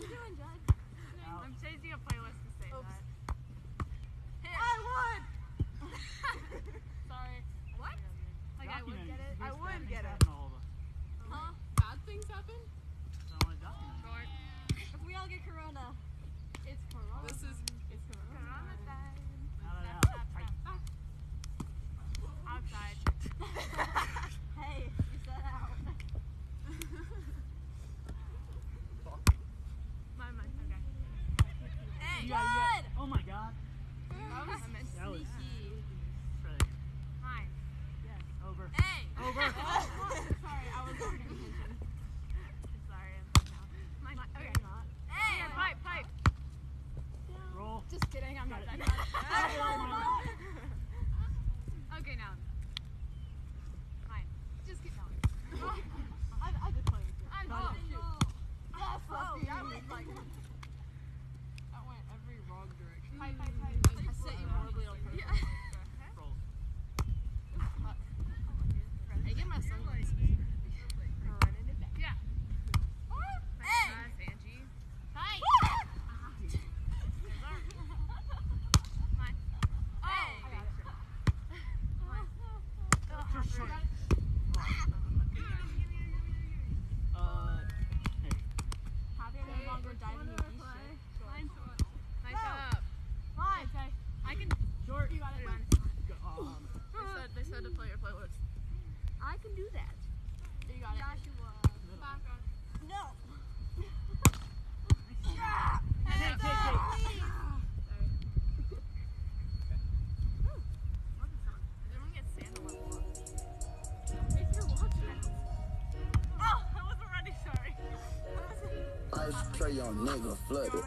you doing, Judd? I'm chasing a playlist to say that. I won! Sorry. What? Like I would get it. I would get it. Huh? Bad things happen? Short. If we all get corona. It's corona. It's corona time. Outside. Hey, you said out. Mine, okay. Hey, You got, oh my god. That was sneaky. Mine. Yes. Over. Hey! Over. Sorry, I was not paying attention. Sorry, I'm now. Mine. Okay. Hey! Yeah, pipe. Roll. Just kidding, I'm not Got that it. bad. Okay, now. Mine. Just keep going. I just played with you. I'm Got it. Yes, Lefty. that was like... That went every wrong direction. Pipe. I set you horribly on purpose. Yeah. Roll. Hey, get my sunglasses. Yeah. Hey! Angie. Hi. Mine. Oh! Just short. Hey. Happy I'm no longer diving in these shit. Nice up. Fine. I can. Short. You got it. They said to play your playlist. I can do that. You got it. No. Take. Everyone gets sand on my wall. Oh, I wasn't ready, sorry. Ice tray on nigga flooded.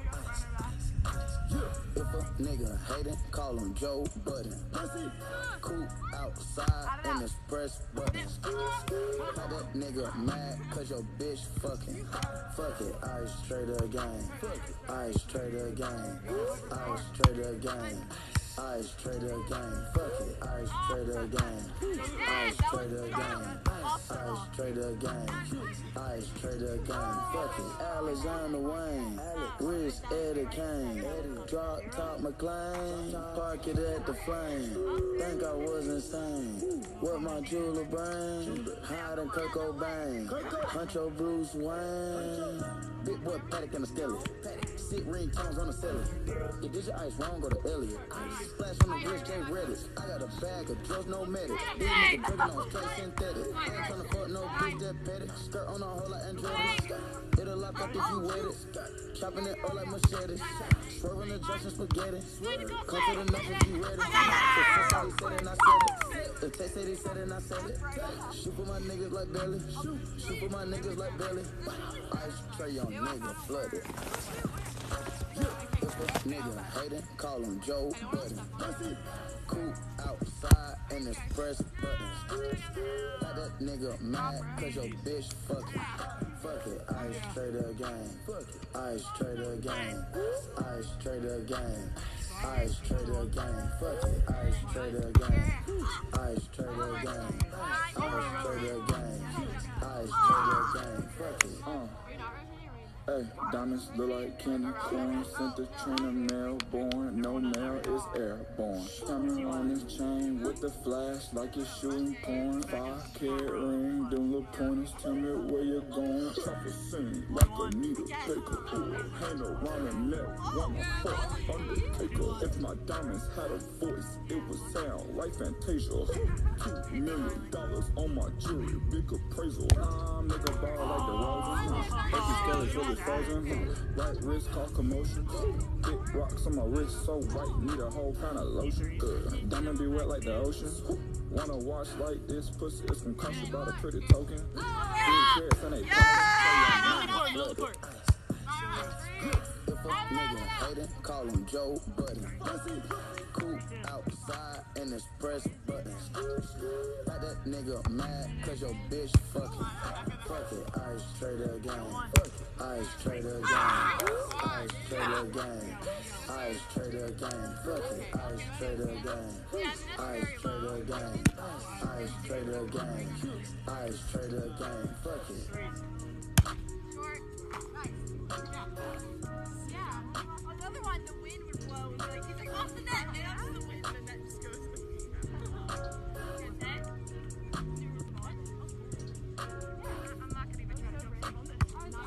If a nigga hatin', call him Joe Budden. Coop outside in his press button. Had that nigga mad cause your bitch fucking. Fuck it, ice trader gang. Ice trader gang. Ice trader gang. Ice trader gang. Fuck it, ice trader gang. Ice trader gang. Ice trader gang. Ice trader gang. Fuck it, Alexander Wayne. Rich Eddie Kane. Drop top McLean. Park it at the flame. Think I was insane. What my jeweler brain? Hiding Kurt Cobain. Huncho Bruce Wayne. Big boy Paddock and a Skelly. Sit ring tones on the celly. If this your ice wrong, go to Elliot. Splash on the wrist, Jay Reddit. I got a bag of drugs, no medic. These niggas drinking on straight synthetic. I ain't tryna fuck no bitch that petty. Skirt on a hole like Andretti. It'll lock up if you wet it. Chopping it all like machete. Swerving the Justin spaghetti. Come to the knuckles, be ready. The text said it and I said it. The text said he said it and I said it. Shoot for my niggas like Belly. Shoot for my niggas like Belly. Ice tray on nigga flooded. If a nigga hatin', call him Joe Budden. Coop outside in his press button. Got that nigga mad cause your bitch fucking. Fuck it, ice trader gang. Ice trader gang. Ice trader gang. Ice trader gang. Fuck it, ice trader gang. Ice trader gang. Ice trader gang. Ice trader gang. Fuck it. Hey, diamonds look like candy corn. Sent the trainer mail born. No mail is airborne. Coming on this chain with the flash like you're shooting porn. 5-carat ring, them little pointers. Tell me where you're going. Chopper sing like a needle taker. Hang around the neck, want my fuck Undertaker. If my diamonds had a voice, it would sound like Fantasia. $2 million on my jewelry, big appraisal. Nigga ball like the Roses. Every skeleton really frozen. Right wrist cause commotion. Big rocks on my wrist so white, need a whole kind of lotion. Good. Diamond be wet like the ocean. Wanna watch like this pussy? It's gonna cost about a pretty token. Big carrots and they If a nigga hatin', call him Joe Budden. Coop outside in his press button. Got that nigga mad cause your bitch fucking. Fuck it, ice trader gang. Ice trader gang. Ice trader gang. Ice trader gang. Fuck it, ice trader gang. Ice trader gang. Ice trader gang. Ice trader gang. Fuck it. Short. Nice. Yeah. On the other one, the wind would blow. And like, he's like, off the net. And up to the wind, and the net just goes. Good day. I'm not gonna even try to jump on this. Jim. No.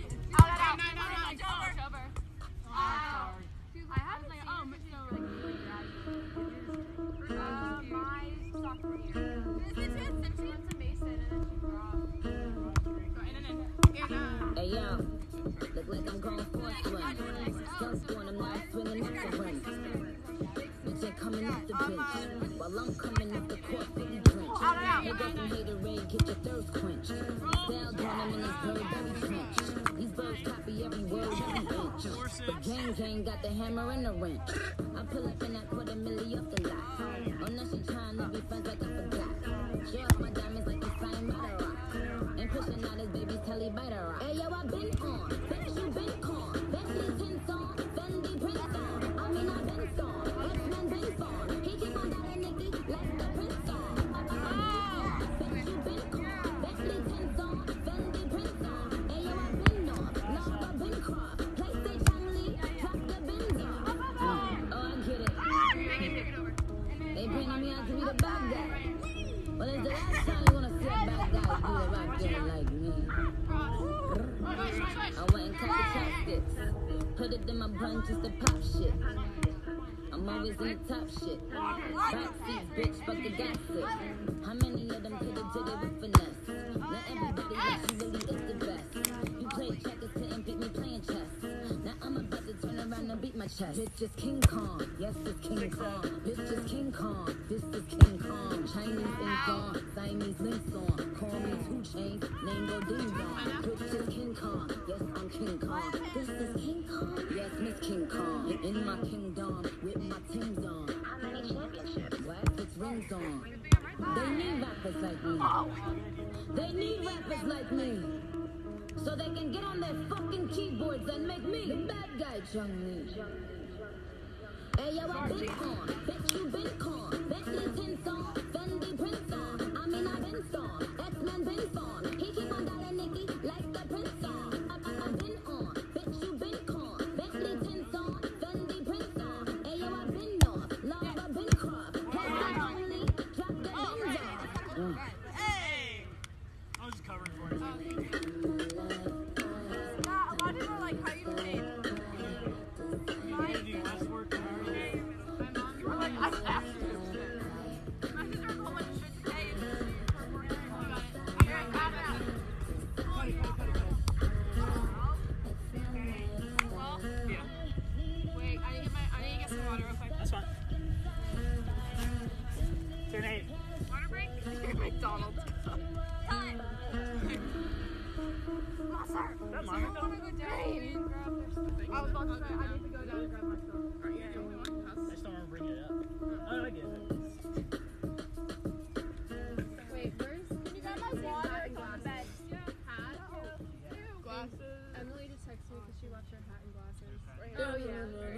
October. I have like, oh, so like, my sophomore year. It's a Mason, and then she dropped. Hey yo, look like I'm going for a swim. Stunt doing, I'm not swinging off the rim. Bitch ain't coming off the bench, while I'm coming off the court, 50 drench. Hey, go from haterade, get your thirst quenched. Style doing them in this Burberry trench. These birds copy every word, every inch. But gang got the hammer and the wrench. I pull up in that $250,000 off the lot. Oh, now she trying to be friends like I forgot. Show off my diamonds like I'm signed by the rock. And pushing out his baby's telly by the rock. Hey yo, I been on, bitch you been con. Bentley tints on, Fendi prints on. I mean I been storm, X-Men been form. He keep on dialing Nicki like the Prince on. Bitch you been con, Bentley tints on, Fendi prints on. Hey yo, I been on, Laura been cross. PlayStation family, drop the bins on. Oh, I get it. They painted me out to be the bad guy. Well, it's the last time you wanna see a bad guy do the rap game like me. I went and cut the chopsticks, put it in my bun just to pop shit. I'm always in the top shit. Backseat, bitch, fuck the gossip. How many of them could've did it with finesse? Not everybody thinks you really is the best. You played checkers, couldn't beat me playing chess. Now I'm about to turn around and beat my chest. Bitch is King Kong, yes it's King Kong. Bitch is King Kong, this is King Kong. Chinese ink on, Siamese links on. Call me 2 Chainz, name go ding dong. Bitch is King Kong, yes I'm King Kong. This is King Kong, yes Miss King Kong. In my kingdom, with my teams on. How many championships? Black 6 rings on. They need rappers like me. They need rappers like me. So they can get on their fucking keyboards and make me the bad guy, Chung-Li. Hey yo, I been on, bitch you been con. Bentley tints on, Fendi prints on. I mean I been storm, X-Men been form. He keep on dialing Nicki like the Prince on. I been on, bitch you been con. Bentley tints on, Fendi prints on. Hey yo, I been north, Laura been cross. PlayStation family, drop the bins off. Hey! I was just covering for you. A lot of people are like, how you made? You gonna do less work than her? My mom, you were like, I have to. My sister was home and shit today. And her work. Oh, got it. Alright, calm down. Cut it. Well, Yeah. wait, I need to get some water real quick. That's fine. Turn 8. Water break? McDonald's. Time. Sir. Is that mine? I'm gonna go down and grab their stuff. I was about to say, I need to go down and grab my stuff. I just don't remember bringing it up. Oh, I get it. Wait, where's... Can you grab my water and glasses? Hat? Glasses. Emily just texted me because she left her hat and glasses. Right Oh, yeah.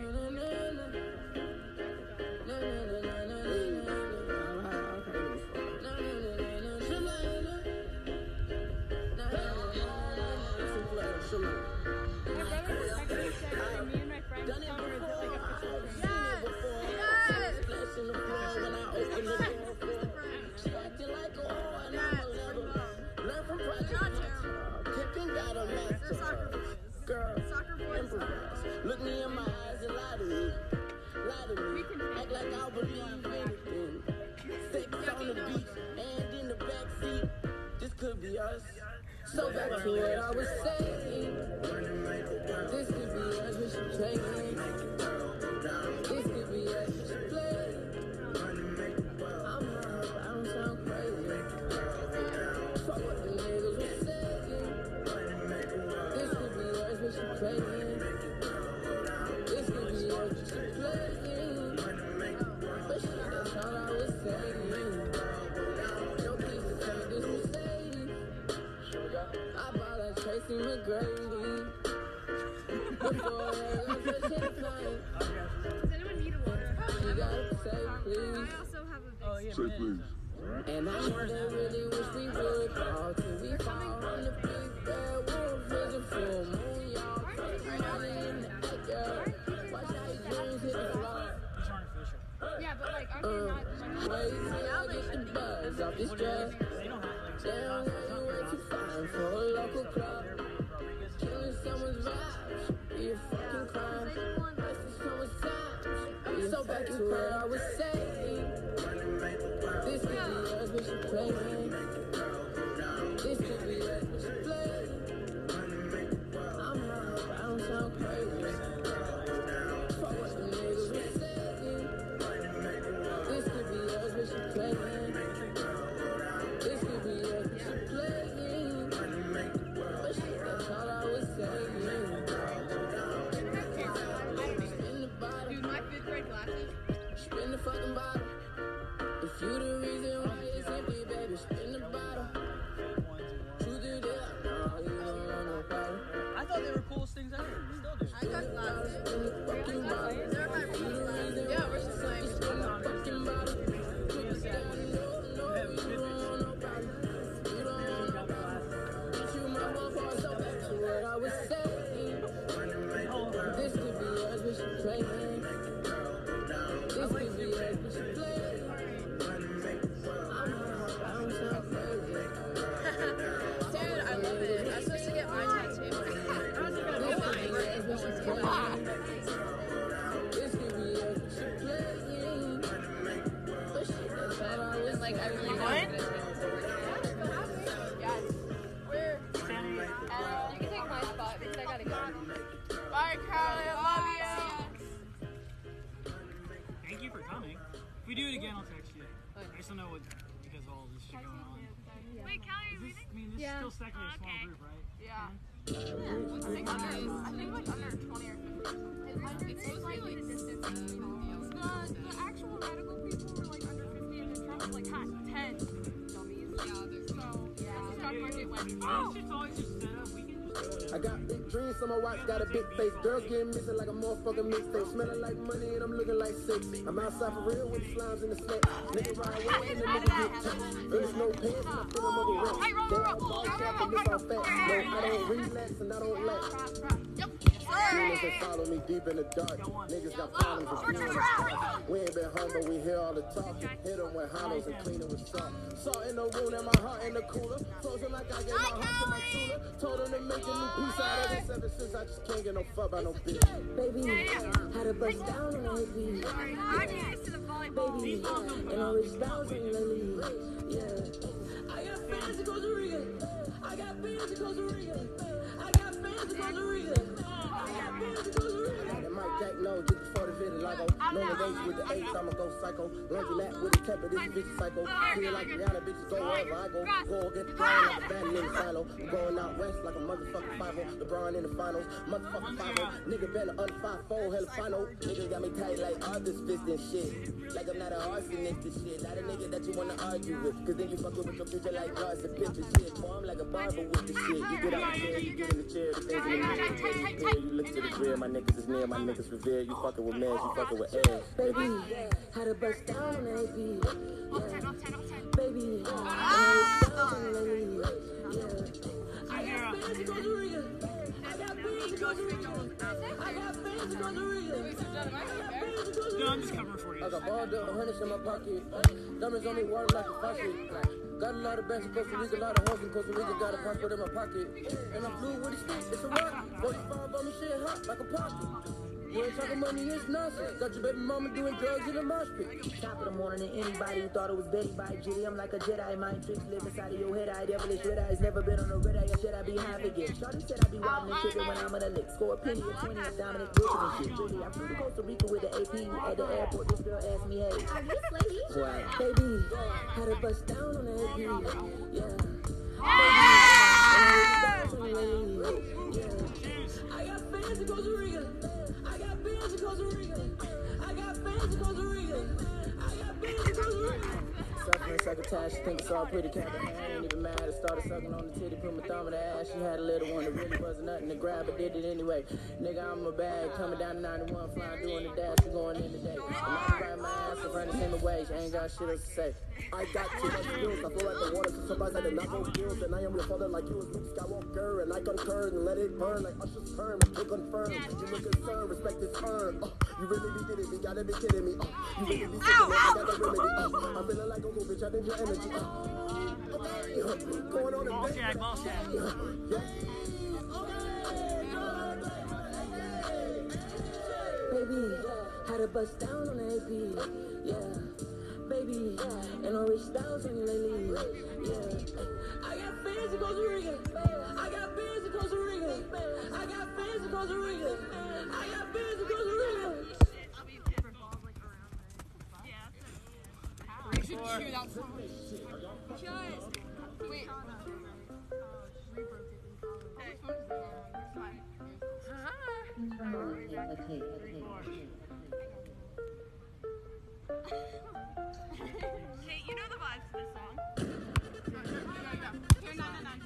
My brother was texting me saying me and my friends covered like a picture. Look me in my eyes and lie to me. Lie to me. Act like I'll believe anything. Sex on the beach and in the backseat. This could be us. So back to what I was saying. This could be us, we should play. This could be us, we should play. I'm hurt, I don't sound crazy. Fuck what the niggas were saying. This could be us, we should play. This could be us, we should play. But shit, that's all I was saying. No piece of cake, this was Sadie. I bought that Tracy McGrady. Before I was a plane. Does anyone need a water? You gotta say please. I also have a big Oh, yeah. Say please. And I know they really wish we would fall till we fall on the big bad wolf vision full moon, y'all. These aren't official. Yeah, but like, aren't they not? Wait till I get the buzz off this What drug. is it? They don't have like Damn, you way too fine for a local club. Killing someone's vibes, be a fucking crime. Wasting someone's time. So back to what I was saying. This could be us, but she playing. This could be us, but she playing. I'm high, I don't sound crazy. Fuck what the niggas were saying. This could be us, but she playing. This could be us, but she playing. But shit, that's all I was saying. Spin the bottom, Dude, my 5th grade glasses. spin the fucking bottom. If you the reason why it's empty, baby, spin the bottom. Truth is there, no, you don't want no problem. I thought they were coolest things ever. Still do. I got glasses. Spin the fucking bottom. They're my reasons. Yeah, we're just playing. Spin the fucking bottom. Put this down, no, you don't want no problem. You don't want no problem. But you my motherfucker, so back to what I was saying. This could be us, but she playing. This could be us, but she playing. I'm high, I don't sound crazy. Dude, I love it. I'm supposed to get my tattoo. This could be us, but she playing. This could be us, but she playing. But shit, that's all I was Like, I really What? Yes. Where? You can take my spot because I gotta go. Bye, Carly. I love you. Thank you for coming. If we do it again, I'll text you. I just don't know what, because of all this shit going on. Wait, Callie, Is this, I mean, this is still technically a small group, right? Yeah. I think like under 20 or 50. It's like the distance between the actual medical people were like under 50 and then Trump was like, hot 10 dummies. The stock market went, Oh! It's just always just set up. We can just I got big dreams, so my watch got a big face. Girls getting missing like a motherfucking mixtape. Smelling like money and I'm looking like sex. I'm outside for real with the slimes and the snakes. Nigga ride away and the nigga get touched. There's no pants and I feel them over rent. Damn, ball cap and this all fat. No, I don't relax and I don't lax. Demons that follow me deep in the dark. Niggas got problems with being in the park. We ain't been home, but we hear all the talk. Hit them with hollows and clean it with salt. Salt in the wound and my heart in the cooler. Frozen like I gave my heart to my cooler. Told them to make a new piece out of this. Ever since I just can't get no fuck by no bitch. Baby, had a bust down on the beat. I'm used to the volleyball. Baby, and I reached down to the lead. Yeah. I got fans in Costa Rica. I got fans in Costa Rica. I got fans in Costa Rica. I got fans in Costa Rica. And Mike Jack knows just before the video, like no negation with the eights, I'ma go psycho. Laundry mat with the temper, this bitch is psycho. Feel like Rihanna, bitches go wherever I go. Go against the ground like a bad nigga silo. I'm going out west like a motherfucking 5-0. LeBron in the finals, motherfucking 5-0. Nigga better under 5'4", hella final. Niggas got me tight like Arthur's fist and shit. Like I'm not an arsonist and shit. Not a nigga that you wanna argue with. Cause then you fucking with your future like guards and pimps and shit. Boy, I'm like a barber with the shit. You get out the chair, you get in the chair, the things in the mirror. You look to the rear, my niggas is near, my niggas revere. You fucking with mans, you fucking with airs. Baby, had a bust down on AP. Baby, I got fans in Costa Rica. I got fans in Costa Rica. I got fans in Costa Rica. No, I'm just covering for you. I got balled up, hundreds in my pocket. Diamonds on me, water like a faucet. Got a lot of bands in Costa Rica, a lot of hoes in Costa Rica. Got a passport in my pocket. And I flew with a stick, it's a rock. 45 on me, shit hot like a pocket. You ain't talking money, it's nonsense. Got your baby mama doing drugs in the mosh pit. Top of the morning, and anybody who thought it was Betty by Jitty. I'm like a Jedi, mind tricks live inside of your head. I devilish red eyes, never been on a red eye. Should I be high again? Shorty said I be wild and tripping when I'm on a lick. Score a penny or 20 of Dominic Wilson and shit. Really, I flew to Costa Rica with the AP. At the airport, this girl asked me, hey, are you lady? What? Baby, had a bust down on the AP. Yeah. I got fans in Costa Rica. I got fans in Costa Rica. I got fans in Costa Rica. I got fans in Costa Rica. succotash. She think it's all pretty cat, but I ain't even mad. I started sucking on the titty, put my thumb in the ass. She had a little one that really wasn't nothing to grab, but did it anyway. Nigga, I'm a bag, coming down to 91, flying, doing the dash, we going in today. I'm not riding my ass, I'm running in the way. She ain't got shit else to say. I got too much skills, I feel like the water, so sometimes I did not hold skills. And I am your father like you was Luke Skywalker. And I concur and let it burn like Usher's perm. To confirm, you look concerned, respect is earned. You really be kidding me, gotta be kidding me. You really be kidding me, I got the remedy. I'm feeling like a little bitch, I need your energy. Going on Ball shag, ball shag. Baby, had to bust down on the AP, yeah. Baby, and no rich styles on you lately, yeah. I got fans in Costa Rica, I got fans in Costa Rica, I got fans in Costa Rica, I got fans in Costa Rica. I'll be different balls like around there. Yeah. You should chew that song. Just wait. Kate, you know the vibes to this song. Here, 999.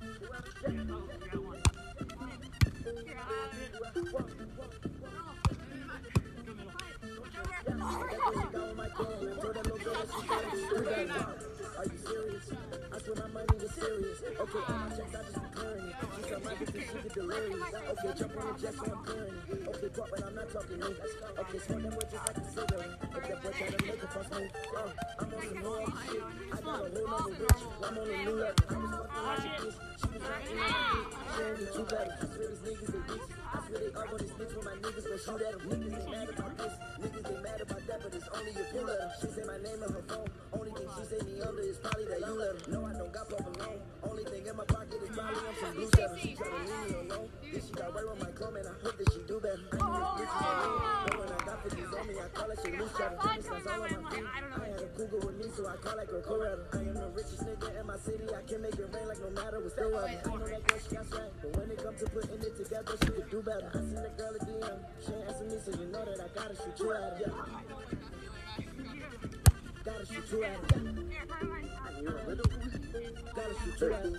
Are you serious? I swear my money is serious. Okay, all my checks, I just be clearing it. She tell my bitch she get delirious. Okay, jump on the jet, so I'm clearing it. Okay, pop, but I'm not talking me. Okay, smoke them with just like a cigarette. If that boy try to make it fuss me, I'm on some more shit. I got a whole nother bitch. I'm on a new level. I was fucking with your bitch. She was right in my dick. She ain't be too bad. I swear these niggas, they bitches. I swear they up on this bitch when my niggas go shoot at them. Niggas, they mad about this. Niggas, they mad about that, but it's only if you let them. She say my name on her phone. Only thing she say me under is probably that you let her. No, I don't got pop alone. Only thing in my pocket is probably on some blue cheddar. She try to leave me alone. Then she got right on my chrome and I hope that she do better. I know this bitch is on me. But when I got 50s on me, I call that shit loose cheddar. This sounds all on my feet. I had a cougar with me, so I call like a Coretta. I am the richest nigga in my city. I can make it rain like no matter what's still weather. I know that girl, she got swag. But when it comes to putting it together, she could do better. I seen the girl at DM. She ain't asking me, so you know that I gotta shoot you at her. Gotta shoot you at her. Gotta shoot you at her.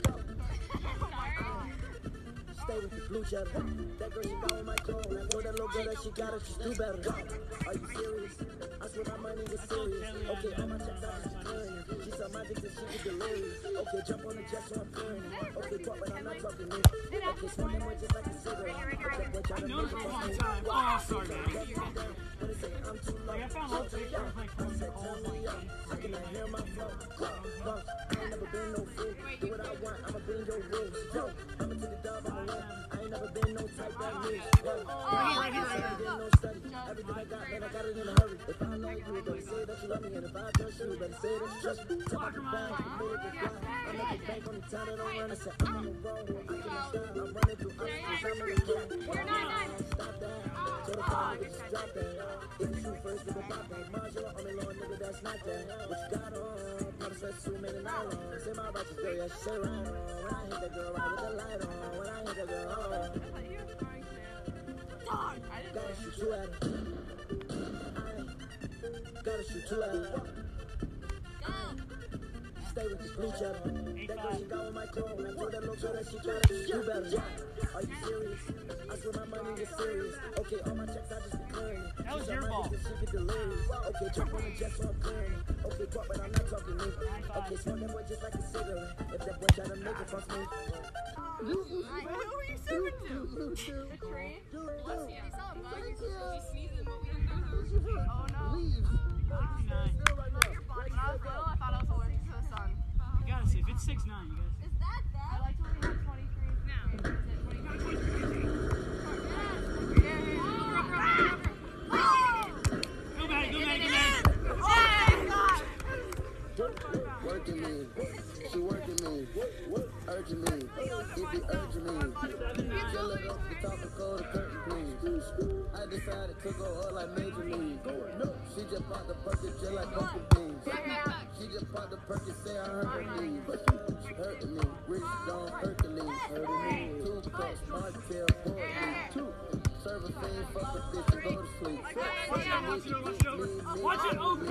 Stay with the blue cheddar. That girl, she got on my clothes. I told that little girl that she got it, she's do better. Are you serious? I swear my money is serious. Okay, all my checks out, she's clearing it. She saw my bitch and she get delirious. Okay, jump on the jet, so I'm clearing it. Okay, talk, but I'm not talking me. Okay, smoke them with just like a cigarette. Okay, boy, try to make it fuss me. Oh, sorry, man. When they say I'm too low, I found all three. I was like, I said, turn me up. I cannot hear my flow. Boss, I ain't never been no fool. Do what I want, I'ma bend your rules. Yo, I'ma take the dub, I'ma win. I ain't never been no type that moves. I ain't been no study. Everything I got, man, I got it in a hurry. If I love you, better say that you love me. And if I trust you, better say that you trust me. Take out the bag, the minute they fly. I'm at the bank on the town that don't run. I said, I'm on the road. I can't stop. I'm running through obstacles. I'm on the road. Stop that. Tell the car, nigga, just drop that. If you shoot first, nigga, pop that. Marshall, I'm in law, nigga, that's not that. What you got on? Papa says 2 minutes not long. Say my righteous girl, yeah, she say right on. When I hit that girl, right with the light on. When I hit that girl, gotta shoot you at her. Gotta shoot you at her. Stay with this blue cheddar. That girl, she got on my clothes. I told that little girl that she got it, she do better. Are you serious? I swear my money is serious. Okay, all my checks, I just be clearing it. That was your ball. She get delirious. Okay, jump on the jet, so I'm clearing it. Okay, talk, but I'm not talking me. Okay, smoke that boy just like a cigarette. If that boy try to make it fuss me. Who were you singing to? The tree. Bless you. He saw a bug. He's sneezing, but we didn't know. Oh no. When I was little, I thought I was allergic to the sun. You gotta see, if it's 6'9", you gotta see. Is that bad? I liked when we had 23. Now. Go back, go back, go back. Working me, she working me, urging me, if he urging me, kill it off the top and call the curtain, please. I decided to go all like Major League. She just bought the bucket just like Bucket Beans. She just bought the Perkins, say I hurt her knees. She hurting me, rich don't Hercules, hurting me. 2 cups, Martell, 4 me, 2. Serve a fiend, fuck a bitch and go to sleep. Watch it over. Watch it over.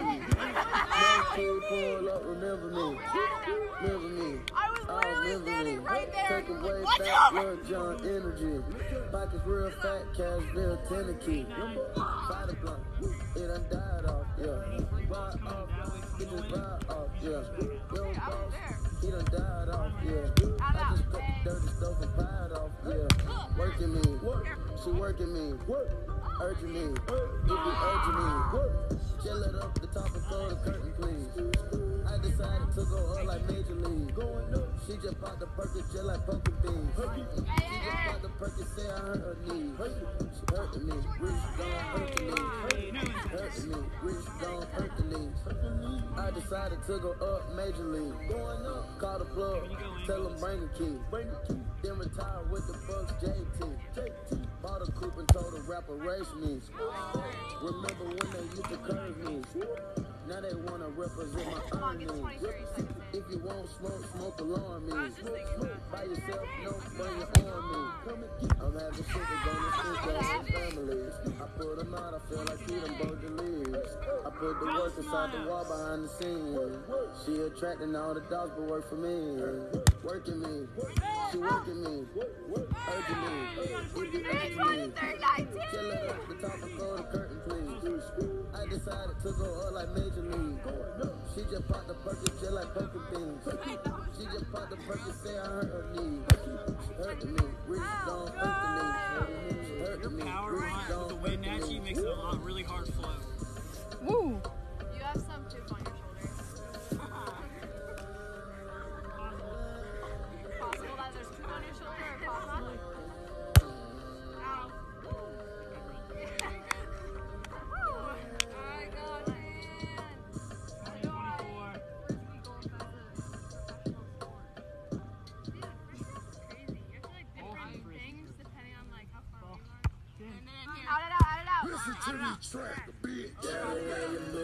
Pull up, remember me. Remember me. I was literally standing right there. Take away Watch back, out! Lil Jon energy. Pockets real fat, cash real Tennessee. Fighter blunt, it done died off, yeah. Ride off, get this ride off, yeah. Yo, boss, he done died off, yeah. I just cut the dirty stuff and pied off, yeah. Working me, she working me, urging me, you be urging me. Chill it up the top and throw the curtain, please. I decided to go up like Major League. Going up, she just bought the Perkins just like pumpkin beans. She just bought the Perkins, say I hurt her knees. She hurting me, rich gone Hercules. Hurting me, rich gone Hercules. I decided to go up Major League. Going up, call the plug, tell them bring a key. Then retire with the Bucks JT. Bought a coupe and told the rapper race me. Remember when they used to curve me? Now they wanna represent my earnings. If you won't smoke, smoke along me. By yourself, no, bring your arm me. I'm having sugar gonna stick on my families. I put them out, I feel like he done broke the leaves. I put the work inside the wall behind the scenes. She attracting all the dogs but work for me. Working me, she working me, urging me, urging me. Chill it up the top and throw the curtain, please. I decided to go up like Major League. She just popped the Perkins just like pumpkin beans. She just popped the Perkins, say I hurt her knees. She hurting me, rich gone Hercules. She hurting me, rich gone The wind actually makes it a really hard flow. Woo! You have some chips on your shoulders. Possible that there's chip on your shoulder or papa? Ow. I got it. Listen to this track, bitch.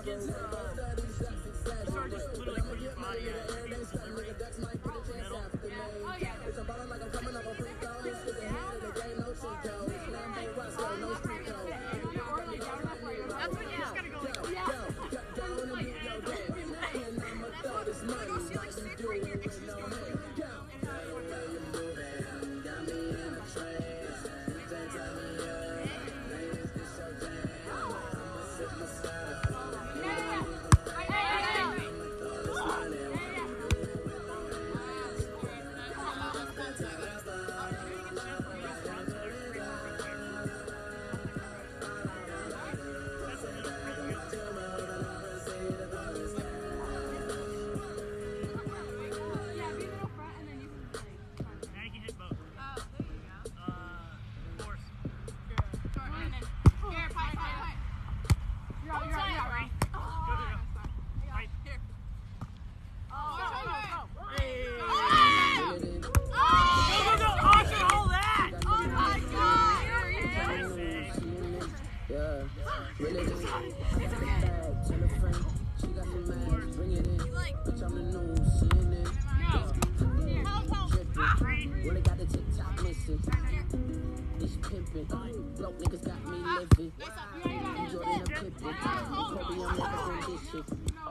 kids start just literally putting your body at Oh yeah. That's when you just gotta go like, go see like six right here because she's going like, broke niggas got me living. Jordan and Pippen. Kobe, I'm never gonna get shit.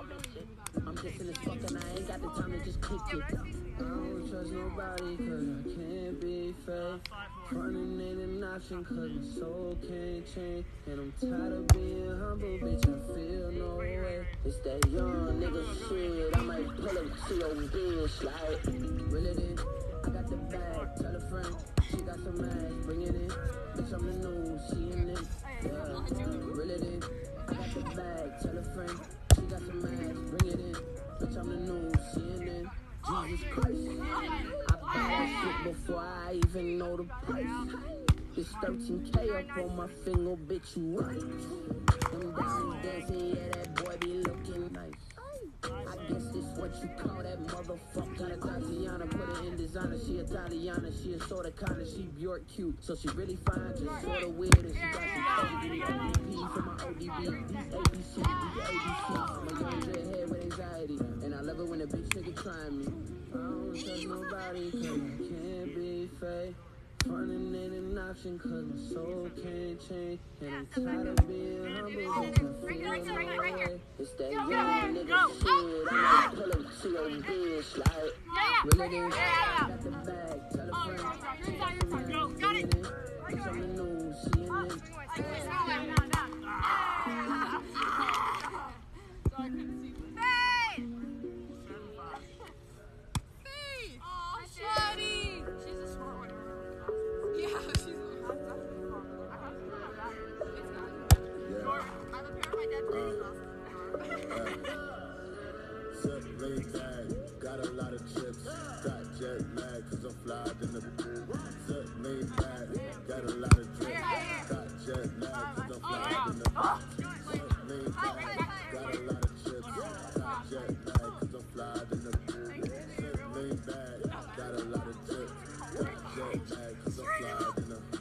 I'm dissing as fuck and I ain't got the time to just kick it. I don't trust nobody cause I can't be fake. Running ain't an option cause my soul can't change. And I'm tired of being humble, bitch, I feel no way. It's that young nigga shit, I might pull up to your bitch like. Reel it in, I got the bag, tell a friend. She got some ass, bring it in. Bitch, I'm the news, she in it. Yeah, reel it in. I got the bag, tell a friend. She got some ass, bring it in. Bitch, I'm the news, she in it. Jesus Christ. I buy that shit before I even know the price. It's 13K up on my finger, bitch, you right. Them down dancing, yeah, that boy be looking nice. I guess this what you call that motherfucker. Tatiana put it in designer. She Italiana, she is sorta kinda, she Bjork cute. So she really fine, just sorta weird. And she got some ODB for my ODB. These ABC, these ABCs. My young red head with anxiety. And I love it when a bitch nigga trying me. I don't trust nobody cause I can't be fake. Running ain't an option cause my soul can't change. And I'm tired of being humble, bitch, I feel no way. It's that young nigga shit, I might pull up to your bitch like. Reel it in, got the bag, tell a friend. She got some ass, bring it in. Bitch, I'm the news, she in it. Got a lot of chips, got jet lag, cause I'm flying in the pool. Set lean back, got a lot of drips, got jet lag, cause I'm flying in the pool. Set lean back, got a lot of chips, got jet lag, cause I'm flying in the pool. Set lean back, got a lot of chips, got jet lag, cause I'm flying in the pool.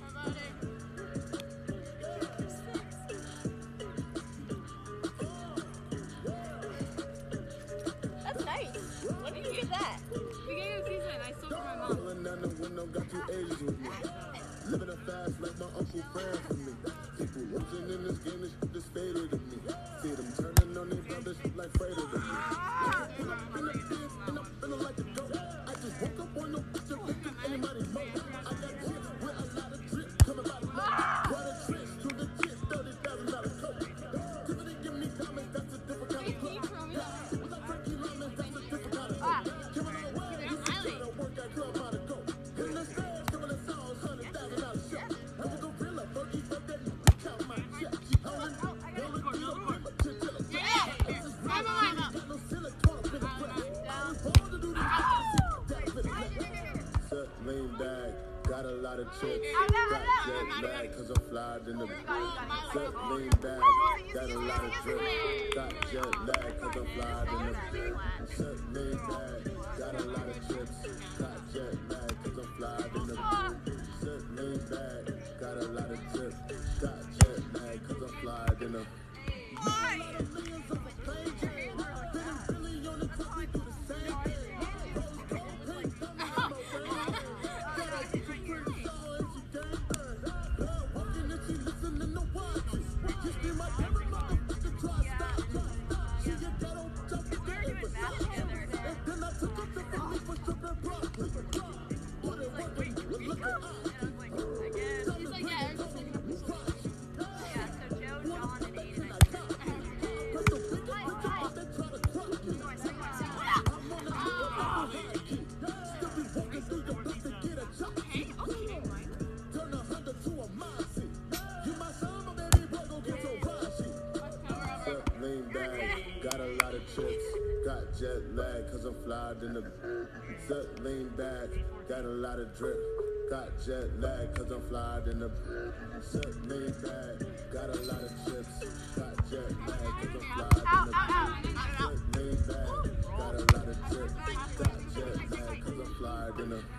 That's nice. When did you get that? we gave it pizza and I stole from my mom. Rolling down the window, got 2 A's with me. Living a fast like my uncle praying for me. People losing in this game, this shit is fatal to me. See them turning on their brothers like Fredo to me. When I'm in the biz and I'm feeling like a goat. I just woke up on no picture thinking anybody more. I got chips with a lot of drip coming by the mouth. Brought a trips to the jet, $30,000 coat. Tiffany give me diamonds, that's a different kind of cloak. Without Frankie Lyman, that's a different kind of cloak. Coming on the way, you see trying to work that club out of gold. In the stage, coming to songs, $100,000 show. I was a gorilla, Fergie, but that count my check. She holding, rolling through the river, chinchilla. This is real, got no silicone up in the breath. I was born to do this, that's for the left. Set lean back, got a lot of chips, got jet lag, cause I'm flying in the set lean back, got a lot of drip, got jet lag, cause I'm flying in the set lean back, got a lot of chips, got jet lag, cause I'm flying in the set lean back, got a lot of drip, got jet lag, cause I'm flying in the Got jet lag cause I'm flying in the zip, lean back, got a lot of drip. Got jet lag cause I'm flying in the zip, lean back, got a lot of chips. Got jet lag cause I'm flying in the zip, lean back, got a lot of chips. Got jet lag cause I'm flying in the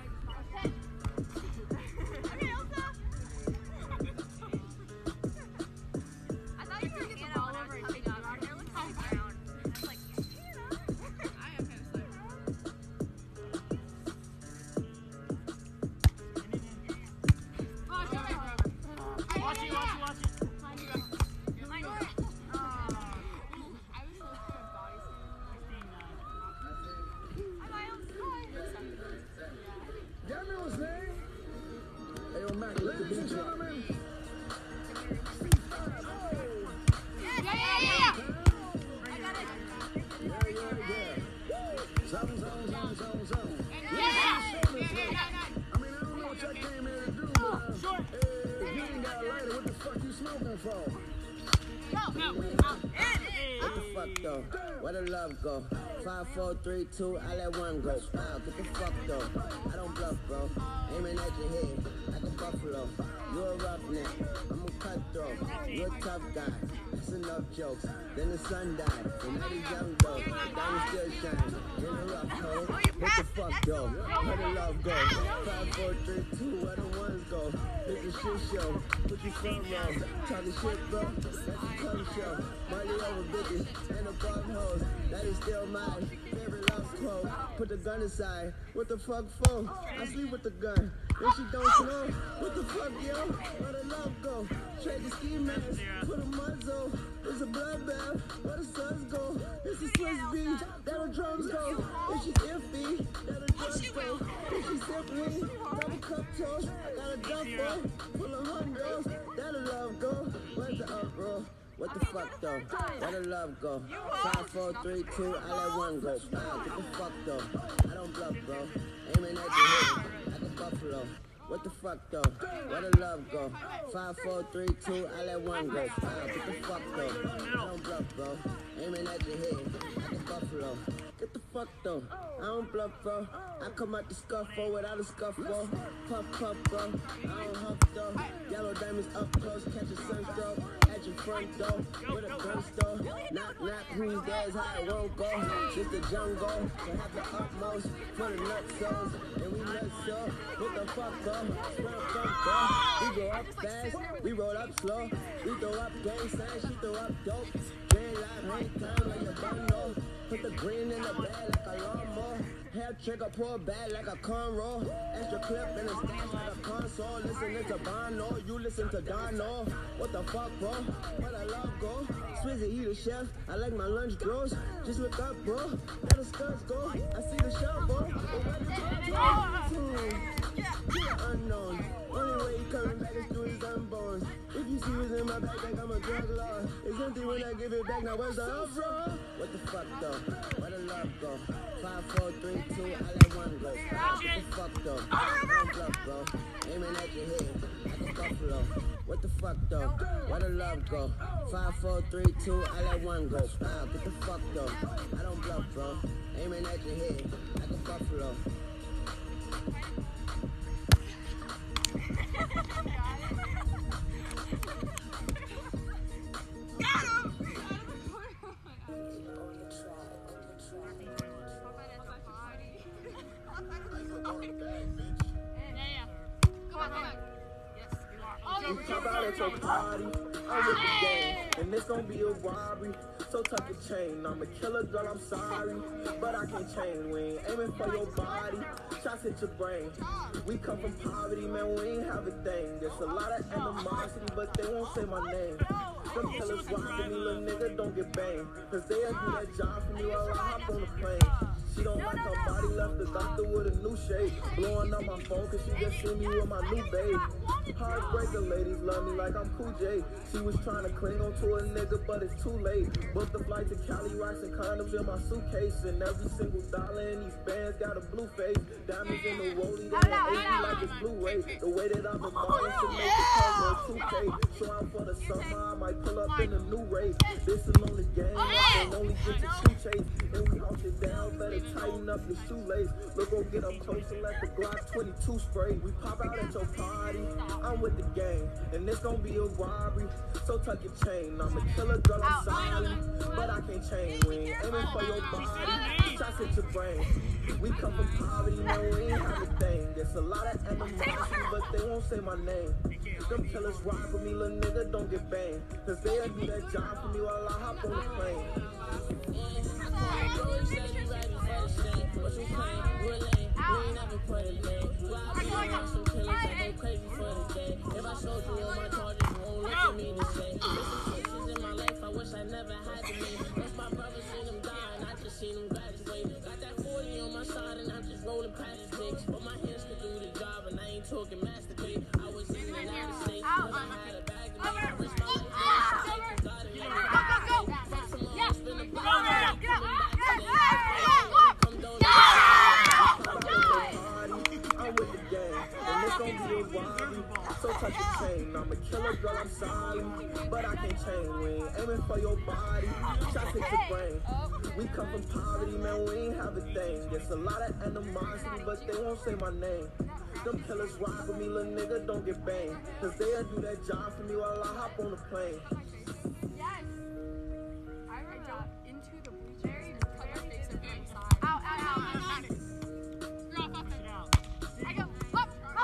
where the love go? 5, 4, 3, 2, I let one go. Wow, get the fuck though. I don't bluff, bro. Aiming at your head like a buffalo. You a roughneck, I'm a cutthroat. You a tough guy. That's enough jokes. Then the sun died. And now he's young though. The diamond still shines. In a rough hole. What the fuck though? Where the love go? 5, 4, 3, 2, where the ones go? It's a shit show. Put your front row. Talking shit, bro. That's a cum show. Money over bitches and above hoes. That is still my favorite love quote. Put the gun aside. What the fuck for? I sleep with the gun. If she don't snow, what the fuck, yo? Where the love go? Trade the ski mask. Put a muzzle. It's a bloodbath. Where the suns go? It's a Swiss beat. That the drums go. If she iffy, that the drugs go. If she simply, double cup toast. I got a duffel full of hundos. That the love go. Where's the uproar? What the fuck though? Where the love go? 5, 4, 3, 2, I let one go. Wow, get the fuck though. I don't bluff, bro. Aiming at your head like a buffalo. What the fuck though? Where the love go? 5, 4, 3, 2, I let one go. Wow, get the fuck though. I don't bluff, bro. Aiming at your head like a buffalo. Get the fuck though. I don't bluff, bro. I come out the scuffle without a scuffle. Puff, puff, bro. I don't huff though. Yellow diamonds up close, catch a sunstroke. At your front door, with a gun store. Knock, knock, who's there's how it won't go. Just the jungle, so have the utmost for the nutsos. And we nuts up, what the fuck, bro? Where the fuck, bro? We go up fast, we roll up slow. We throw up gang signs, she throw up dope. Green light, hang time like a bundle. Put the green in the bag like a lawnmower. Hair trigger, pull back like a cornrow. Extra clip in the stash like a console. Listening to Bono, you listen to Dono. What the fuck, bro? Where the love go? Swizzy, he the chef. I like my lunch gross. Just look up, bro. Where the skirts go? I see the shell, bro. But where the top go? Unknown. Only way he coming back is through his unborn. If you see what's in my bag, like I'm a drug lord. It's empty when I give it back. Now where's the uproar? What the fuck though? Where the love go? 5, 4, 3, 2, I let one go. What the fuck though? Don't bluff, bro. Aiming at your head like a buffalo. What the fuck though? Where the love go? 5, 4, 3, 2, I let one go. Wow, get the fuck though. I don't bluff, bro. Aiming at your head like a buffalo. We come out at your party, I'm with the gang, and this gon' be a robbery. So tuck your chain, I'm a killer girl, I'm sorry, but I can't change. We ain't aiming for your body, shots hit your brain. We come from poverty, man, we ain't have a thing. There's a lot of animosity, but they won't say my name. Them killers rockin' me, little nigga, don't get banged. Cause they'll do that job for me while I hop on the plane. She don't like her body, left the doctor with a new shade. Blowing up my phone cause she just see me with my new babe. Heartbreaker ladies love me like I'm Cool J. She was trying to cling on to a nigga, but it's too late. Booked the flight to Cali, rocks and condoms in my suitcase. And every single dollar in these bands got a blue face. Diamonds in the rollie, they AC like it's Blu-ray. The way that I've been balling should make it cover 2K. So I'm for the summer, I might pull up in a new race. This is on the game, I can only get the shoe chase. And we house it down, better tighten up your shoelace. Look, go get up close and let the Glock 22 spray. We pop out at your party, I'm with the gang. And this gon' be a robbery, so tuck your chain. I'm a killer, girl, I'm sorry, but I can't change. We ain't aiming for your body, shots hit your brain. We come from poverty, no, we ain't have a thing. There's a lot of animosity, but they won't say my name. Them killers rock with me, little nigga, don't get banged. Cause they'll do that job for me while I hop on the plane. If I showed you all my charges, you won't look at me the same. Situations in my life I wish I never had to make. Once my brother seen them die, and I just seen them graduate. Got that 40 on my side, and I'm just rolling past the sticks. But my hands could do the job, and I ain't talking masturbate. I was in and out of States, cause I had a bag of money. I risked my life, and got it. Fuck some more, spin the block, coming back I'm with the gang, and this gon' be a robbery. So touch your chain. I'm a killer, girl, I'm sorry, but I can't change. We ain't aiming for your body, shots hit your brain. We come from poverty, man, we ain't have a thing. There's a lot of animosity, but they won't say my name. Them killers rock with me, little nigga, don't get banged. Cause they'll do that job for me while I hop on the plane. Yes. I jumped into the bleachers and cut my face and went inside. Ow, ow, ow. I go, up,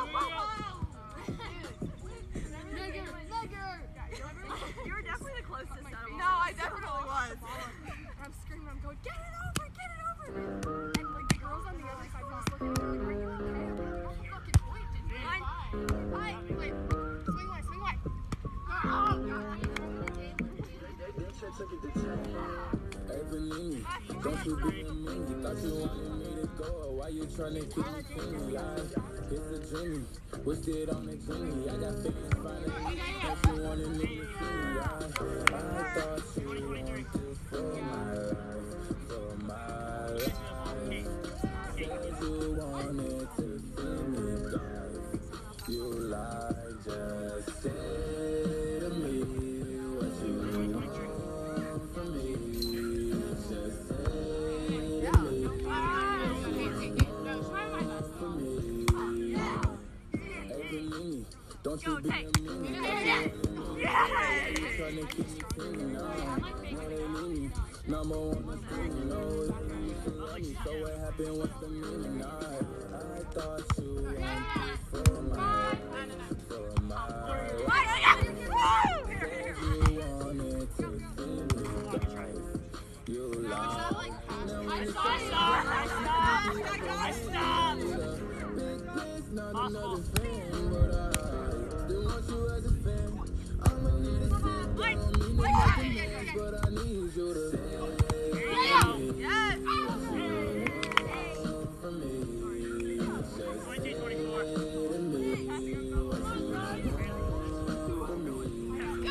You were definitely the closest out of all. No, I definitely was. I'm screaming, I'm going, get it over, get it over. And like the girls on the other side was looking at me, are you okay? I'm like, no fucking point, did you? Fine. Wait, swing away, swing away. Oh, God. Hey, Vanini, don't you be a meanie. Thought you wanted me to go, or why you tryna keep me teeny? It's a dreamy, wished it on the genie. I got feelings finally, thought you wanted me to see me. I thought you wanted for my life. Said you wanted to see me die. You lied, just say to me what you want from me. Just say to me what you want from me. Hey, Vanini, don't you be a meanie. You tryna keep me clean, no, they need me. Number one, the screen, no, they need me. So what happened, what's the meaning? I thought you wanted for my life. You wanted to see me die. You lied. I stopped. Big place, not another fan, but I still want you as a fan. I'ma need a sip, I don't mean to make a mess, but I need you to say Yes. from me. Just say to me what you want from me.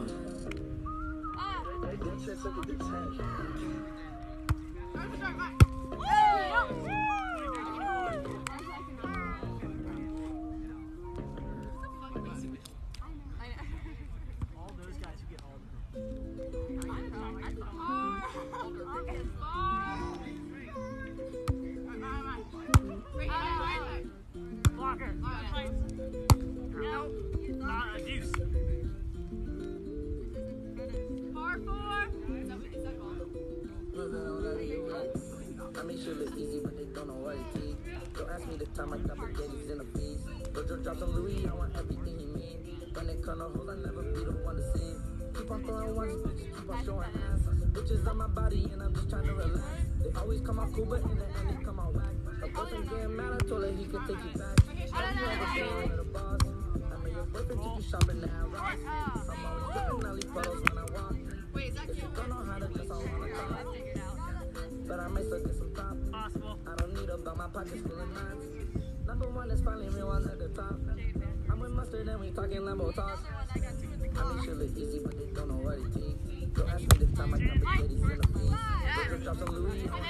All those guys who get all the blocker. No, not a deuce. Par 4. I make sure it's easy, but they don't know what it is. Don't ask me the time I got spaghetti's in a piece. Rojo drop some Louis, I want everything he means. When it come to hoes, I never be the one to see. Keep on throwing ones, bitches keep on showing ass. Bitches on my body, and I'm just trying to relax. They always come out cool, but in the end they come out whack. A boyfriend getting mad, I told her he could take you back. Have you ever seen the boss? I mean, your boyfriend took you shopping now, right? I'm always looking Nelly photos when I walk. Wait, is that If you don't know how to dress, I wanna talk. But I might still get some top. Possible. I don't need a but my pocket's full of knots. Number one is finally real one at the top. I'm with mustard and we talking Lambo talk. I mean, shit look easy, but they don't know what it takes. Don't ask me this time, I got the kitties in the face. Drop some Louis. Keep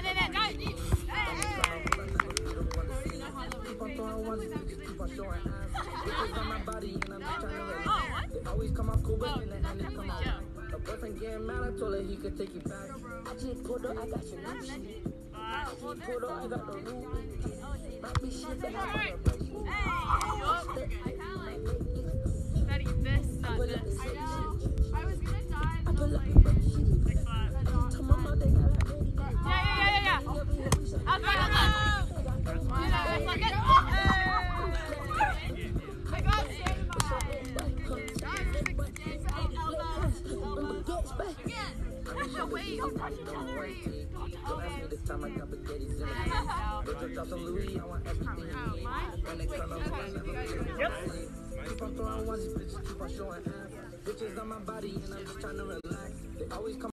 on throwing ones, keep on showing ass. Bitches on my body, and I'm just trying to relax. They always come off cool, but in the end they come out. A boyfriend getting mad, I told her he could take you back. I just pulled up, I got your new shit. I just pulled up, I got the new. Might be shit that I Betty, this is not this. I know. I was gonna die. I pull up, to my mom, they got like Yeah. Outside. I got Santa Wait, don't touch each other. Don't ask me this time, I got the kitties in the face. Drop some Louis, I want everything you need. When they come over, I never feel Keep on throwing ones, bitches keep on showing ass. Bitches on my body, and I'm just trying to relax. They always come